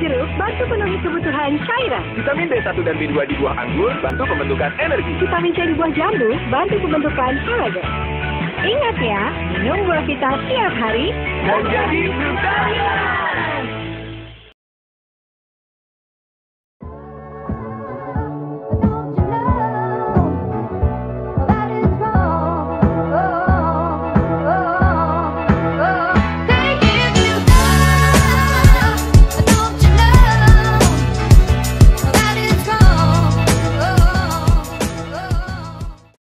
jeruk bantu penuhi kebutuhan cairan. Vitamin B1 dan B2 di buah anggur bantu pembentukan energi. Vitamin C di buah jambu bantu pembentukan kolagen. Ingat ya, minum buah vita tiap hari Dan jadi Frutalia!